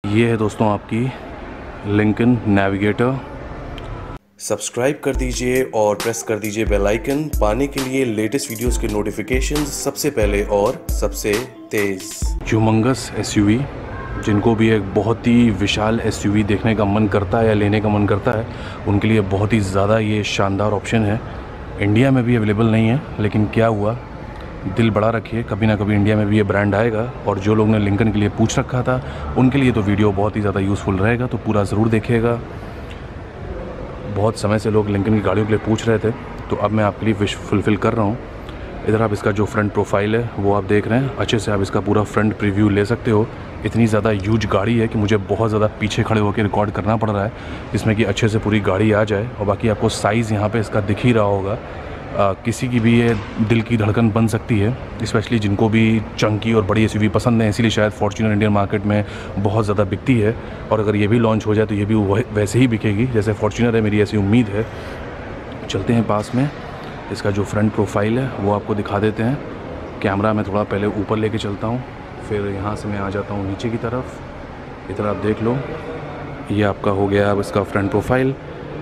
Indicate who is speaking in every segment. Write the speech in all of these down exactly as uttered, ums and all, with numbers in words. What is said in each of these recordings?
Speaker 1: ये है दोस्तों आपकी लिंकन नेविगेटर।
Speaker 2: सब्सक्राइब कर दीजिए और प्रेस कर दीजिए बेल आइकन पाने के लिए लेटेस्ट वीडियोस के नोटिफिकेशंस सबसे पहले और सबसे तेज़।
Speaker 1: ह्यूमंगस एसयूवी, जिनको भी एक बहुत ही विशाल एसयूवी देखने का मन करता है या लेने का मन करता है, उनके लिए बहुत ही ज़्यादा ये शानदार ऑप्शन है। इंडिया में भी अवेलेबल नहीं है, लेकिन क्या हुआ, दिल बड़ा रखिए, कभी ना कभी इंडिया में भी ये ब्रांड आएगा। और जो लोग ने लिंकन के लिए पूछ रखा था उनके लिए तो वीडियो बहुत ही ज़्यादा यूज़फुल रहेगा, तो पूरा ज़रूर देखिएगा। बहुत समय से लोग लिंकन की गाड़ियों के लिए पूछ रहे थे, तो अब मैं आपके लिए विश फुलफ़िल कर रहा हूँ। इधर आप इसका जो फ्रंट प्रोफाइल है वो आप देख रहे हैं, अच्छे से आप इसका पूरा फ्रंट प्रीव्यू ले सकते हो। इतनी ज़्यादा ह्यूज गाड़ी है कि मुझे बहुत ज़्यादा पीछे खड़े होकर रिकॉर्ड करना पड़ रहा है, जिसमें कि अच्छे से पूरी गाड़ी आ जाए। और बाकी आपको साइज़ यहाँ पे इसका दिख ही रहा होगा। आ, किसी की भी ये दिल की धड़कन बन सकती है, स्पेशली जिनको भी चंकी और बड़ी एसयूवी पसंद है। इसीलिए शायद फॉर्च्यूनर इंडियन मार्केट में बहुत ज़्यादा बिकती है, और अगर ये भी लॉन्च हो जाए तो ये भी वैसे ही बिकेगी जैसे फॉर्च्यूनर है, मेरी ऐसी उम्मीद है। चलते हैं पास में, इसका जो फ्रंट प्रोफाइल है वो आपको दिखा देते हैं। कैमरा मैं थोड़ा पहले ऊपर लेके चलता हूँ, फिर यहाँ से मैं आ जाता हूँ नीचे की तरफ। इधर आप देख लो, ये आपका हो गया अब इसका फ्रंट प्रोफाइल।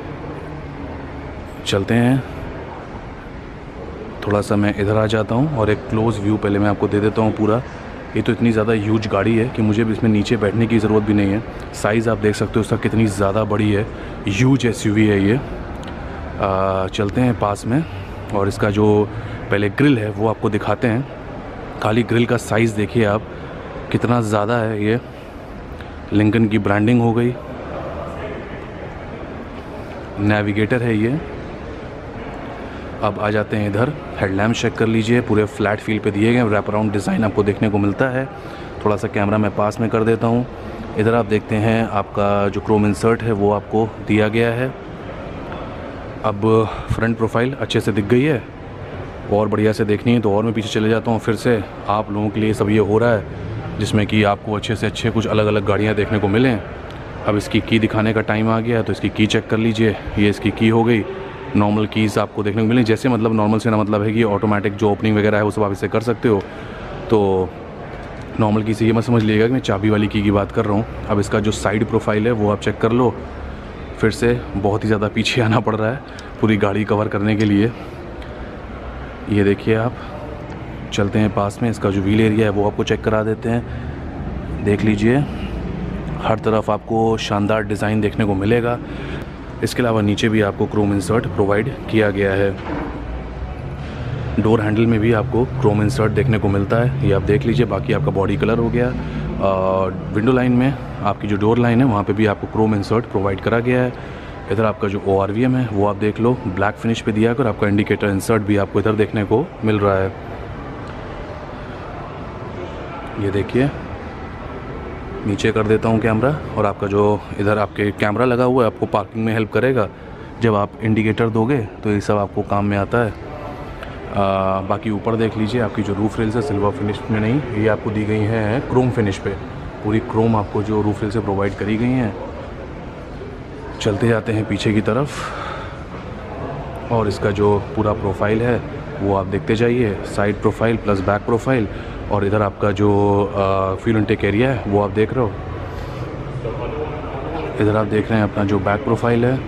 Speaker 1: चलते हैं, थोड़ा सा मैं इधर आ जाता हूँ और एक क्लोज़ व्यू पहले मैं आपको दे देता हूँ पूरा। ये तो इतनी ज़्यादा ह्यूज गाड़ी है कि मुझे भी इसमें नीचे बैठने की ज़रूरत भी नहीं है। साइज़ आप देख सकते हो उसका कितनी ज़्यादा बड़ी है, ह्यूज एसयूवी है ये। आ, चलते हैं पास में और इसका जो पहले ग्रिल है वो आपको दिखाते हैं। खाली ग्रिल का साइज़ देखिए आप, कितना ज़्यादा है। ये लिंकन की ब्रांडिंग हो गई, नेविगेटर है ये। अब आ जाते हैं इधर, हेडलैम्प चेक कर लीजिए, पूरे फ्लैट फील पे दिए गए, रैप अराउंड डिज़ाइन आपको देखने को मिलता है। थोड़ा सा कैमरा मैं पास में कर देता हूँ। इधर आप देखते हैं आपका जो क्रोम इंसर्ट है वो आपको दिया गया है। अब फ्रंट प्रोफाइल अच्छे से दिख गई है, और बढ़िया से देखनी है तो और मैं पीछे चले जाता हूँ फिर से। आप लोगों के लिए सब ये हो रहा है जिसमें कि आपको अच्छे से अच्छे कुछ अलग अलग गाड़ियाँ देखने को मिलें। अब इसकी की दिखाने का टाइम आ गया, तो इसकी की चेक कर लीजिए। ये इसकी की हो गई। नॉर्मल कीज़ आपको देखने को मिलें, जैसे मतलब नॉर्मल से ना मतलब है कि ऑटोमेटिक जो ओपनिंग वगैरह है वो सब आप इससे कर सकते हो। तो नॉर्मल की से ये मत समझ लीजिएगा कि मैं चाबी वाली की की बात कर रहा हूँ। अब इसका जो साइड प्रोफाइल है वो आप चेक कर लो। फिर से बहुत ही ज़्यादा पीछे आना पड़ रहा है पूरी गाड़ी कवर करने के लिए। ये देखिए आप, चलते हैं पास में, इसका जो व्हील एरिया है वो आपको चेक करा देते हैं। देख लीजिए, हर तरफ आपको शानदार डिज़ाइन देखने को मिलेगा। इसके अलावा नीचे भी आपको क्रोम इंसर्ट प्रोवाइड किया गया है। डोर हैंडल में भी आपको क्रोम इंसर्ट देखने को मिलता है, ये आप देख लीजिए। बाकी आपका बॉडी कलर हो गया। और विंडो लाइन में आपकी जो डोर लाइन है वहाँ पे भी आपको क्रोम इंसर्ट प्रोवाइड करा गया है। इधर आपका जो ओ आर वी एम है वो आप देख लो, ब्लैक फिनिश पे दिया है, और आपका इंडिकेटर इंसर्ट भी आपको इधर देखने को मिल रहा है। ये देखिए, नीचे कर देता हूँ कैमरा, और आपका जो इधर आपके कैमरा लगा हुआ है आपको पार्किंग में हेल्प करेगा। जब आप इंडिकेटर दोगे तो ये सब आपको काम में आता है। आ, बाकी ऊपर देख लीजिए, आपकी जो रूफ रेल्स है सिल्वर फिनिश में नहीं, ये आपको दी गई हैं क्रोम फिनिश पे। पूरी क्रोम आपको जो रूफ रेल से प्रोवाइड करी गई हैं। चलते जाते हैं पीछे की तरफ, और इसका जो पूरा प्रोफाइल है वो आप देखते जाइए, side profile plus back profile. और इधर आपका जो फ्यूल इनटेक एरिया है वो आप देख रहे हो। इधर आप देख रहे हैं अपना जो बैक प्रोफाइल है।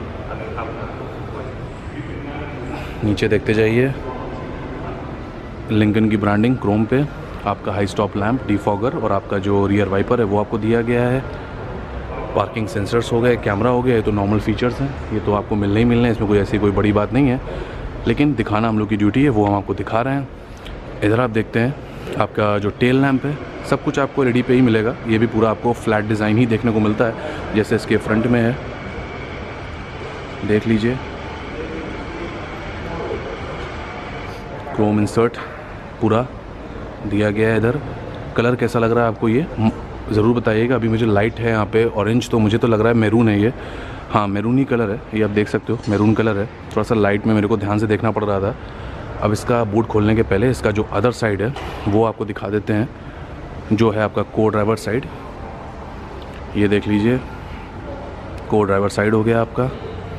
Speaker 1: नीचे देखते जाइए, लिंकन की ब्रांडिंग क्रोम पे, आपका हाई स्टॉप लैंप, डिफॉगर, और आपका जो रियर वाइपर है वो आपको दिया गया है। पार्किंग सेंसर्स हो गए, कैमरा हो गया, ये तो नॉर्मल फीचर्स हैं, ये तो आपको मिलने ही मिलने हैं, इसमें कोई ऐसी कोई बड़ी बात नहीं है, लेकिन दिखाना हम लोग की ड्यूटी है, वो हम आपको दिखा रहे हैं। इधर आप देखते हैं आपका जो टेल लैंप है, सब कुछ आपको रेडी पे ही मिलेगा। ये भी पूरा आपको फ्लैट डिज़ाइन ही देखने को मिलता है जैसे इसके फ्रंट में है, देख लीजिए। क्रोम इंसर्ट पूरा दिया गया है इधर। कलर कैसा लग रहा है आपको ये ज़रूर बताइएगा। अभी मुझे लाइट है यहाँ पे ऑरेंज, तो मुझे तो लग रहा है मैरून है ये। हाँ, मैरून ही कलर है, ये आप देख सकते हो, मैरून कलर है। थोड़ा सा लाइट में मेरे को ध्यान से देखना पड़ रहा था। अब इसका बूट खोलने के पहले इसका जो अदर साइड है वो आपको दिखा देते हैं, जो है आपका को ड्राइवर साइड। ये देख लीजिए, को ड्राइवर साइड हो गया आपका।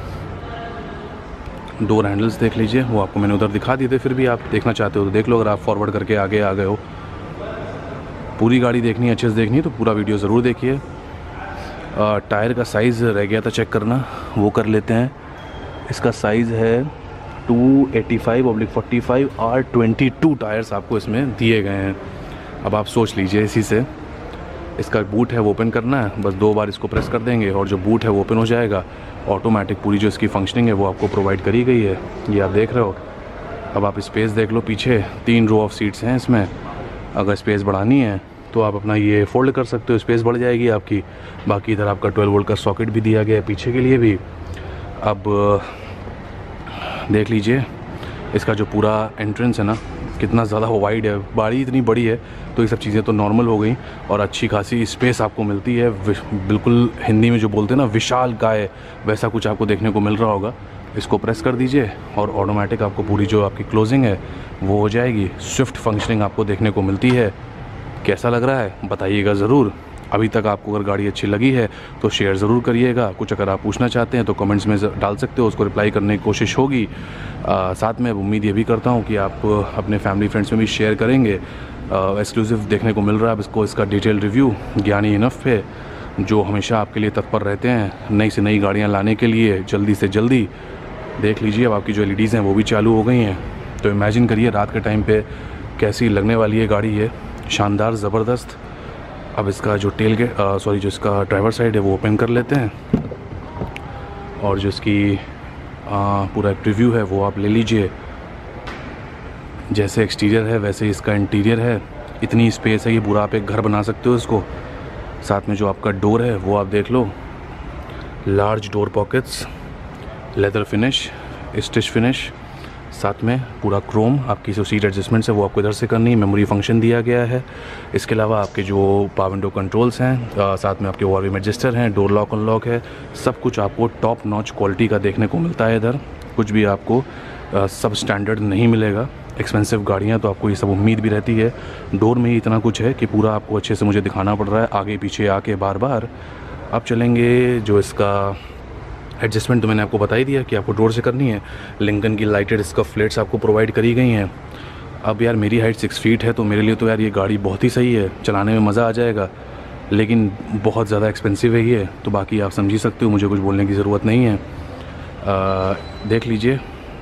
Speaker 1: डोर हैंडल्स देख लीजिए, वो आपको मैंने उधर दिखा दिए थे, फिर भी आप देखना चाहते हो तो देख लो। अगर आप फॉरवर्ड करके आगे आ गए हो, पूरी गाड़ी देखनी है, अच्छे से देखनी है तो पूरा वीडियो ज़रूर देखिए। टायर का साइज़ रह गया था चेक करना, वो कर लेते हैं। इसका साइज़ है two eighty five oblique forty five R twenty two tyres आपको इसमें दिए गए हैं। अब आप सोच लीजिए, इसी से इसका बूट है वो ओपन करना है, बस दो बार इसको प्रेस कर देंगे और जो बूट है वो ओपन हो जाएगा। ऑटोमेटिक पूरी जो इसकी फंक्शनिंग है वो आपको प्रोवाइड करी गई है, ये आप देख रहे हो। अब आप स्पेस देख लो, पीछे तीन रो ऑफ सीट्स हैं इसमें। अगर स्पेस बढ़ानी है तो आप अपना ये फोल्ड कर सकते हो, स्पेस बढ़ जाएगी आपकी। बाकी इधर आपका ट्वेल्व वोल्ट का सॉकेट भी दिया गया है पीछे के लिए भी। अब देख लीजिए इसका जो पूरा एंट्रेंस है ना, कितना ज़्यादा वाइड है, गाड़ी इतनी बड़ी है तो ये सब चीज़ें तो नॉर्मल हो गई और अच्छी खासी स्पेस आपको मिलती है। बिल्कुल हिंदी में जो बोलते हैं ना विशाल काय, वैसा कुछ आपको देखने को मिल रहा होगा। इसको प्रेस कर दीजिए और ऑटोमेटिक आपको पूरी जो आपकी क्लोजिंग है वो हो जाएगी। स्विफ्ट फंक्शनिंग आपको देखने को मिलती है। कैसा लग रहा है बताइएगा ज़रूर। अभी तक आपको अगर गाड़ी अच्छी लगी है तो शेयर ज़रूर करिएगा। कुछ अगर आप पूछना चाहते हैं तो कमेंट्स में डाल सकते हो, उसको रिप्लाई करने की कोशिश होगी। आ, साथ में उम्मीद ये भी करता हूँ कि आप अपने फैमिली फ्रेंड्स में भी शेयर करेंगे। एक्सक्लूसिव देखने को मिल रहा है अब इसको, इसका डिटेल रिव्यू ज्ञानी इनफ पे, जो हमेशा आपके लिए तत्पर रहते हैं नई से नई गाड़ियाँ लाने के लिए जल्दी से जल्दी। देख लीजिए अब आपकी जो एल ई डीज़ हैं वो भी चालू हो गई हैं, तो इमेजिन करिए रात के टाइम पे कैसी लगने वाली है गाड़ी है, शानदार ज़बरदस्त। अब इसका जो टेल गेट सॉरी जो इसका ड्राइवर साइड है वो ओपन कर लेते हैं और जो इसकी आ, पूरा एक रिव्यू है वो आप ले लीजिए। जैसे एक्सटीरियर है वैसे ही इसका इंटीरियर है। इतनी स्पेस है, ये पूरा आप एक घर बना सकते हो इसको। साथ में जो आपका डोर है वो आप देख लो, large door pockets, leather finish, stitch finish, साथ में पूरा क्रोम। आपकी जो सीट एडजस्टमेंट्स है वो आपको इधर से करनी है, मेमोरी फंक्शन दिया गया है। इसके अलावा आपके जो पावर विंडो कंट्रोल्स हैं, आ, साथ में आपके वॉल्यूम एडजस्टर हैं, डोर लॉक अनलॉक है, सब कुछ आपको टॉप नॉच क्वालिटी का देखने को मिलता है। इधर कुछ भी आपको आ, सब स्टैंडर्ड नहीं मिलेगा। एक्सपेंसिव गाड़ियाँ तो आपको ये सब उम्मीद भी रहती है। डोर में ही इतना कुछ है कि पूरा आपको अच्छे से मुझे दिखाना पड़ रहा है आगे पीछे आके बार बार। अब चलेंगे जो इसका एडजस्टमेंट तो मैंने आपको बता ही दिया कि आपको डोर से करनी है। लिंकन की लाइटेड इसका फ्लेट्स आपको प्रोवाइड करी गई हैं। अब यार मेरी हाइट सिक्स फीट है तो मेरे लिए तो यार ये गाड़ी बहुत ही सही है, चलाने में मज़ा आ जाएगा, लेकिन बहुत ज़्यादा एक्सपेंसिव है ये, तो बाकी आप समझ ही सकते हो, मुझे कुछ बोलने की ज़रूरत नहीं है। आ, देख लीजिए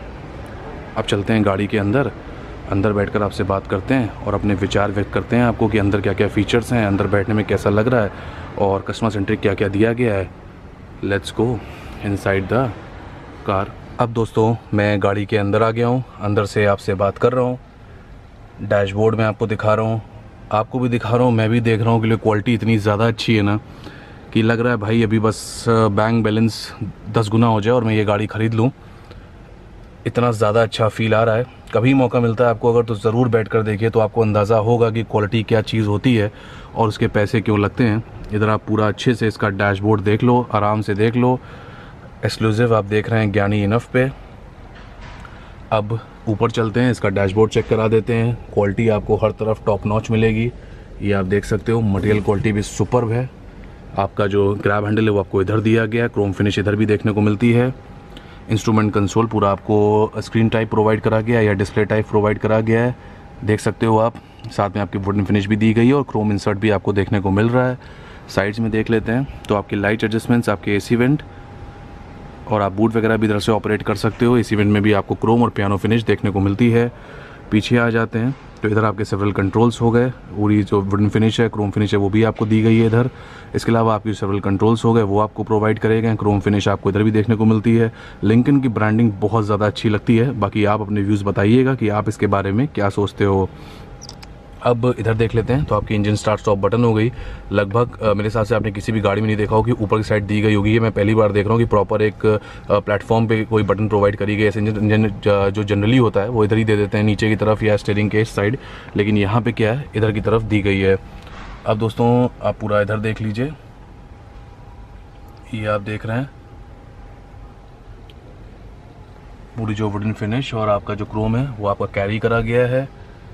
Speaker 1: अब चलते हैं गाड़ी के अंदर। अंदर बैठकर आपसे बात करते हैं और अपने विचार व्यक्त करते हैं आपको कि अंदर क्या क्या फ़ीचर्स हैं, अंदर बैठने में कैसा लग रहा है और कस्टमर सेंट्रिक क्या क्या दिया गया है। Let's go inside the car. अब दोस्तों मैं गाड़ी के अंदर आ गया हूँ, अंदर से आपसे बात कर रहा हूँ। डैशबोर्ड में आपको दिखा रहा हूँ, आपको भी दिखा रहा हूँ, मैं भी देख रहा हूँ कि क्वालिटी इतनी ज़्यादा अच्छी है ना कि लग रहा है भाई अभी बस बैंक बैलेंस दस गुना हो जाए और मैं ये गाड़ी ख़रीद लूँ। इतना ज़्यादा अच्छा फील आ रहा है। कभी मौका मिलता है आपको अगर तो ज़रूर बैठ कर देखिए, तो आपको अंदाज़ा होगा कि क्वालिटी क्या चीज़ होती है और उसके पैसे क्यों लगते हैं। इधर आप पूरा अच्छे से इसका डैशबोर्ड देख लो, आराम से देख लो। एक्सक्लूसिव आप देख रहे हैं ज्ञानी इनफ पे। अब ऊपर चलते हैं, इसका डैशबोर्ड चेक करा देते हैं। क्वालिटी आपको हर तरफ टॉप नॉच मिलेगी, ये आप देख सकते हो। मटेरियल क्वालिटी भी सुपर्ब है। आपका जो ग्रैब हैंडल है वो आपको इधर दिया गया है, क्रोम फिनिश इधर भी देखने को मिलती है। इंस्ट्रूमेंट कंसोल पूरा आपको स्क्रीन टाइप प्रोवाइड करा गया है या डिस्प्ले टाइप प्रोवाइड करा गया है, देख सकते हो आप। साथ में आपकी वुडन फिनिश भी दी गई है और क्रोम इंसर्ट भी आपको देखने को मिल रहा है। साइड्स में देख लेते हैं तो आपके लाइट एडजस्टमेंट्स, आपके एसी वेंट और आप बूट वगैरह भी इधर से ऑपरेट कर सकते हो। इस इवेंट में भी आपको क्रोम और पियानो फिनिश देखने को मिलती है। पीछे आ जाते हैं तो इधर आपके सेवरल कंट्रोल्स हो गए, पूरी जो वुडन फिनिश है, क्रोम फिनिश है वो भी आपको दी गई है इधर। इसके अलावा आपकी सेवरल कंट्रोल्स हो गए वो आपको प्रोवाइड करे गए। क्रोम फिनिश आपको इधर भी देखने को मिलती है। लिंकन की ब्रांडिंग बहुत ज़्यादा अच्छी लगती है। बाकी आप अपने व्यूज़ बताइएगा कि आप इसके बारे में क्या सोचते हो। अब इधर देख लेते हैं तो आपकी इंजन स्टार्ट स्टॉप बटन हो गई। लगभग मेरे हिसाब से आपने किसी भी गाड़ी में नहीं देखा हो कि ऊपर की साइड दी गई होगी। ये मैं पहली बार देख रहा हूँ कि प्रॉपर एक प्लेटफॉर्म पे कोई बटन प्रोवाइड करी गई। ऐसे इंजन जो जनरली होता है वो इधर ही दे देते हैं, नीचे की तरफ या स्टीयरिंग के इस साइड, लेकिन यहाँ पे क्या है इधर की तरफ दी गई है। अब दोस्तों आप पूरा इधर देख लीजिए, ये आप देख रहे हैं पूरी जो वुडन फिनिश और आपका जो क्रोम है वो आपका कैरी करा गया है।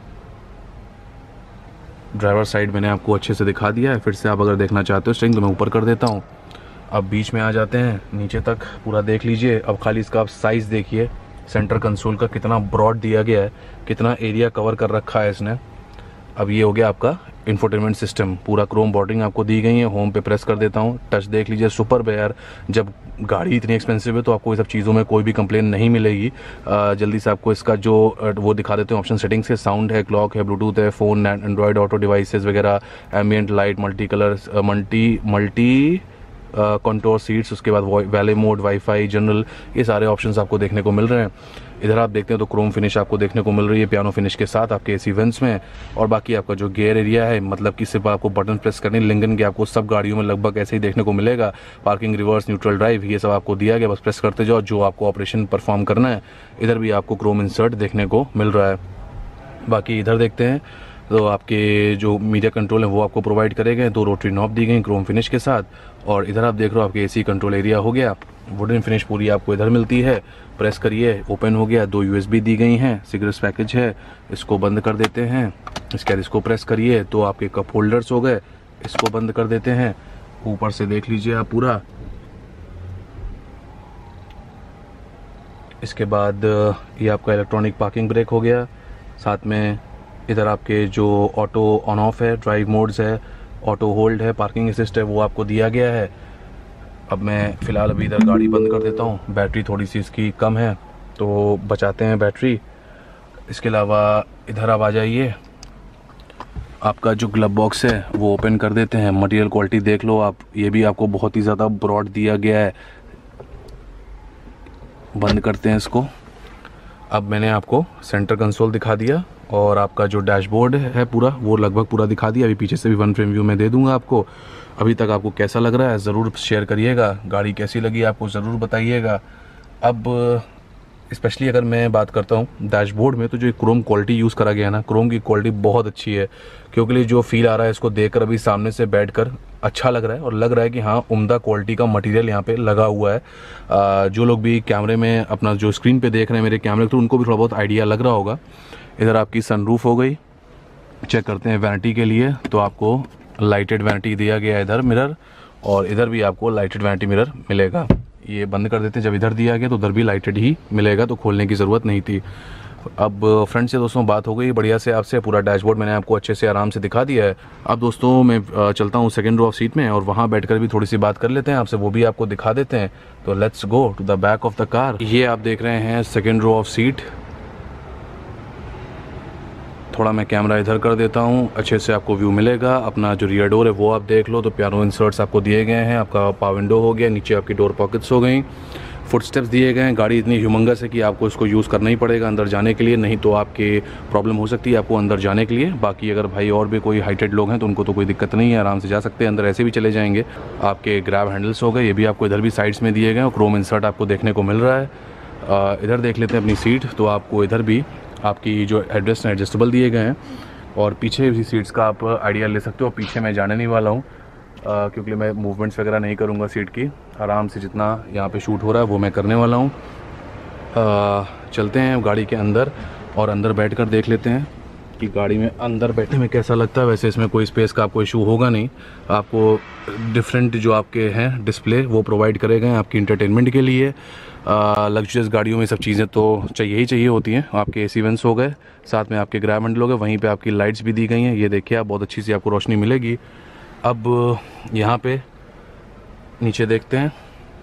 Speaker 1: ड्राइवर साइड मैंने आपको अच्छे से दिखा दिया है। फिर से आप अगर देखना चाहते हो स्टीयरिंग तो मैं ऊपर कर देता हूँ। अब बीच में आ जाते हैं, नीचे तक पूरा देख लीजिए। अब खाली इसका आप साइज़ देखिए, सेंटर कंसोल का कितना ब्रॉड दिया गया है, कितना एरिया कवर कर रखा है इसने। अब ये हो गया आपका इंफोटेनमेंट सिस्टम, पूरा क्रोम बॉर्डरिंग आपको दी गई है। होम पे प्रेस कर देता हूँ, टच देख लीजिए, सुपर यार। जब गाड़ी इतनी एक्सपेंसिव है तो आपको ये सब चीज़ों में कोई भी कंप्लेन नहीं मिलेगी। आ, जल्दी से आपको इसका जो वो दिखा देते हैं ऑप्शन सेटिंग्स के। साउंड है, क्लॉक है, ब्लूटूथ है, फ़ोन, एंड्रॉयड ऑटो डिवाइसेस वगैरह, ambient light, multi colour, multi multi control seats, उसके बाद वैले मोड, वाईफाई, जनरल, ये सारे ऑप्शंस आपको देखने को मिल रहे हैं। इधर आप देखते हैं तो क्रोम फिनिश आपको देखने को मिल रही है पियानो फिनिश के साथ आपके एसी वेंट्स में। और बाकी आपका जो गियर एरिया है, मतलब कि सिर्फ आपको बटन प्रेस करने, लिंगन के आपको सब गाड़ियों में लगभग ऐसे ही देखने को मिलेगा। पार्किंग, रिवर्स, न्यूट्रल ड्राइव, ये सब आपको दिया गया, बस प्रेस करते जाओ जो आपको ऑपरेशन परफॉर्म करना है। इधर भी आपको क्रोम इंसर्ट देखने को मिल रहा है। बाकी इधर देखते हैं तो आपके जो मीडिया कंट्रोल है वो आपको प्रोवाइड करे गए, दो रोटरी नॉब दी गई क्रोम फिनिश के साथ। और इधर आप देख रहे हो आपके एसी कंट्रोल एरिया हो गया, वुडन फिनिश पूरी आपको इधर मिलती है। प्रेस करिए, ओपन हो गया, दो यूएसबी दी गई हैं, सिगरेट पैकेज है, इसको बंद कर देते हैं। इसके बाद इसको प्रेस करिए तो आपके कप होल्डर्स हो गए, इसको बंद कर देते हैं। ऊपर से देख लीजिए आप पूरा। इसके बाद ये आपका इलेक्ट्रॉनिक पार्किंग ब्रेक हो गया, साथ में इधर आपके जो ऑटो ऑन ऑफ है, ड्राइव मोड्स है, ऑटो होल्ड है, पार्किंग असिस्ट है, वो आपको दिया गया है। अब मैं फ़िलहाल अभी इधर गाड़ी बंद कर देता हूँ, बैटरी थोड़ी सी इसकी कम है तो बचाते हैं बैटरी। इसके अलावा इधर आप आ जाइए, आपका जो ग्लव बॉक्स है वो ओपन कर देते हैं। मटेरियल क्वालिटी देख लो आप, ये भी आपको बहुत ही ज़्यादा ब्रॉड दिया गया है। बंद करते हैं इसको। अब मैंने आपको सेंटर कंसोल दिखा दिया और आपका जो डैशबोर्ड है पूरा वो लगभग पूरा दिखा दिया। अभी पीछे से भी वन फ्रेम व्यू में दे दूंगा आपको। अभी तक आपको कैसा लग रहा है ज़रूर शेयर करिएगा, गाड़ी कैसी लगी आपको ज़रूर बताइएगा। अब स्पेशली अगर मैं बात करता हूँ डैशबोर्ड में, तो जो क्रोम क्वालिटी यूज़ करा गया है ना, क्रोम की क्वालिटी बहुत अच्छी है। क्योंकि लिए जो फील आ रहा है इसको देखकर अभी सामने से बैठकर अच्छा लग रहा है, और लग रहा है कि हाँ उम्दा क्वालिटी का मटेरियल यहाँ पे लगा हुआ है। आ, जो लोग भी कैमरे में अपना जो स्क्रीन पे देख रहे हैं मेरे कैमरे थ्रू, उनको भी थोड़ा बहुत आइडिया लग रहा होगा। इधर आपकी सनरूफ हो गई। चेक करते हैं वैनिटी के लिए, तो आपको लाइटेड वैनिटी दिया गया है इधर मिरर, और इधर भी आपको लाइटेड वैनिटी मिरर मिलेगा। ये बंद कर देते हैं, जब इधर दिया गया तो उधर भी लाइटेड ही मिलेगा, तो खोलने की ज़रूरत नहीं थी। अब फ्रंट से दोस्तों बात हो गई बढ़िया से आपसे, पूरा डैशबोर्ड मैंने आपको अच्छे से आराम से दिखा दिया है। अब दोस्तों मैं चलता हूँ सेकंड रो ऑफ सीट में, और वहाँ बैठकर भी थोड़ी सी बात कर लेते हैं आपसे, वो भी आपको दिखा देते हैं। तो let's go to the back of the car. ये आप देख रहे हैं सेकेंड रो ऑफ सीट। थोड़ा मैं कैमरा इधर कर देता हूँ, अच्छे से आपको व्यू मिलेगा। अपना जो रियर डोर है वो आप देख लो, तो पियानो इंसर्ट्स आपको दिए गए हैं। आपका पावर विंडो हो गया, नीचे आपकी डोर पॉकेट्स हो गई, फुटस्टेप्स दिए गए हैं। गाड़ी इतनी ह्यूमंगस है कि आपको इसको यूज़ करना ही पड़ेगा अंदर जाने के लिए, नहीं तो आपके प्रॉब्लम हो सकती है आपको अंदर जाने के लिए। बाकी अगर भाई और भी कोई हाइटेड लोग हैं तो उनको तो कोई दिक्कत नहीं है, आराम से जा सकते हैं अंदर, ऐसे भी चले जाएंगे। आपके ग्रैब हैंडल्स हो गए, ये भी आपको इधर भी साइड्स में दिए गए हैं, और क्रोम इंसर्ट आपको देखने को मिल रहा है। इधर देख लेते हैं अपनी सीट, तो आपको इधर भी आपकी जो एडजस्ट एडजस्टेबल दिए गए हैं, और पीछे भी सीट्स का आप आइडिया ले सकते हो। पीछे मैं जाने नहीं वाला हूँ क्योंकि मैं मूवमेंट्स वगैरह नहीं करूँगा सीट की, आराम से जितना यहाँ पे शूट हो रहा है वो मैं करने वाला हूँ। चलते हैं गाड़ी के अंदर, और अंदर बैठकर देख लेते हैं कि गाड़ी में अंदर बैठने में कैसा लगता है। वैसे इसमें कोई स्पेस का आपको इशू होगा नहीं, आपको डिफरेंट जो आपके हैं डिस्प्ले वो प्रोवाइड करे गए हैं आपकी इंटरटेनमेंट के लिए। लग्जरियस गाड़ियों में सब चीज़ें तो चाहिए ही चाहिए होती हैं। आपके एसी वेंट्स हो गए, साथ में आपके ग्रैब हैंडल हो गए, वहीं पे आपकी लाइट्स भी दी गई हैं, ये देखिए आप, बहुत अच्छी सी आपको रोशनी मिलेगी। अब यहाँ पे नीचे देखते हैं,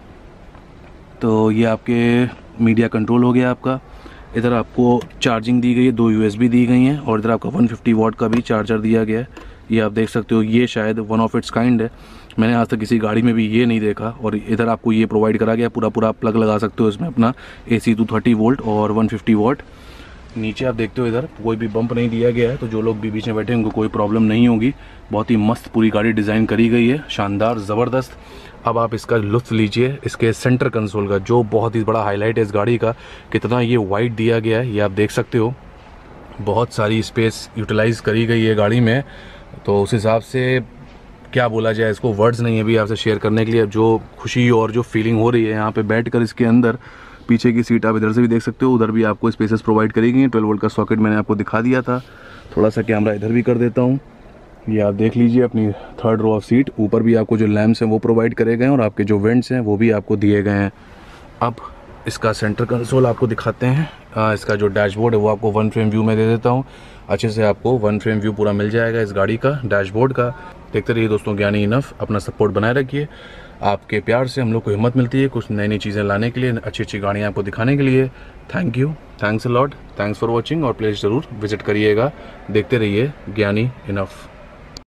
Speaker 1: तो ये आपके मीडिया कंट्रोल हो गया आपका। इधर आपको चार्जिंग दी गई है, दो यूएसबी दी गई हैं, और इधर आपका वन फिफ्टी वॉट का भी चार्जर दिया गया है। ये आप देख सकते हो, ये शायद वन ऑफ इट्स काइंड है, मैंने आज तक किसी गाड़ी में भी ये नहीं देखा। और इधर आपको ये प्रोवाइड करा गया, पूरा पूरा प्लग लगा सकते हो इसमें अपना एसी टू थर्टी वोल्ट और वन फिफ्टी वॉट। नीचे आप देखते हो इधर कोई भी बम्प नहीं दिया गया है, तो जो लोग भी बीच में बैठे उनको कोई प्रॉब्लम नहीं होगी। बहुत ही मस्त पूरी गाड़ी डिज़ाइन करी गई है, शानदार, ज़बरदस्त। अब आप इसका लुत्फ़ लीजिए इसके सेंटर कंसोल का, जो बहुत ही बड़ा हाईलाइट है इस गाड़ी का। कितना ये वाइड दिया गया है ये आप देख सकते हो, बहुत सारी स्पेस यूटिलाइज़ करी गई है गाड़ी में। तो उस हिसाब से क्या बोला जाए, इसको वर्ड्स नहीं है अभी आपसे शेयर करने के लिए। जो खुशी और जो फीलिंग हो रही है यहाँ पे बैठकर इसके अंदर। पीछे की सीट आप इधर से भी देख सकते हो, उधर भी आपको स्पेसेस प्रोवाइड करी गई हैं। ट्वेल्व वोल्ट का सॉकेट मैंने आपको दिखा दिया था। थोड़ा सा कैमरा इधर भी कर देता हूँ, ये आप देख लीजिए अपनी थर्ड रो ऑफ सीट। ऊपर भी आपको जो लैम्प्स हैं वो प्रोवाइड करे गए हैं, और आपके जो वेंट्स हैं वो भी आपको दिए गए हैं। अब इसका सेंटर कंसोल आपको दिखाते हैं। आ, इसका जो डैशबोर्ड है वो आपको वन फ्रेम व्यू में दे देता हूँ। अच्छे से आपको वन फ्रेम व्यू पूरा मिल जाएगा इस गाड़ी का डैशबोर्ड का। देखते रहिए दोस्तों ज्ञानी इनफ, अपना सपोर्ट बनाए रखिए। आपके प्यार से हम लोग को हिम्मत मिलती है कुछ नई नई चीज़ें लाने के लिए, अच्छी अच्छी गाड़ियाँ आपको दिखाने के लिए। Thank you, thanks a lot, thanks for watching, और प्लीज़ ज़रूर विजिट करिएगा। देखते रहिए ज्ञानी इनफ।